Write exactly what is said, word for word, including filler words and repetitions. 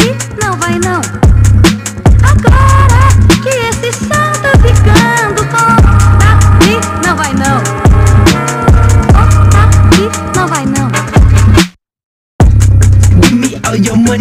não vai não. Agora que esse som tá ficando bom, aqui não vai não. Oh, aqui não vai não. Give me all your money.